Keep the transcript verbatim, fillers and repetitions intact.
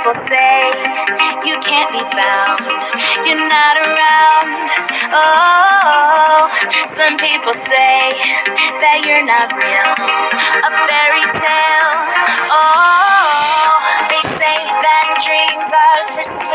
people say you can't be found, you're not around. Oh, some people say that you're not real, a fairy tale. Oh, they say that dreams are for